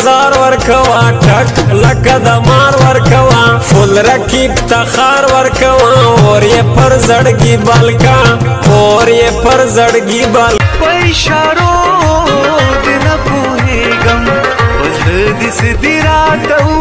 गुजार वर्कवा ठक लकदमार वर्कवा फुल रकीब तखार वर्कवा और ये पर जड़गी बलका और ये पर जड़गी बल पैशारो दिन पूहे गम दिस दिरात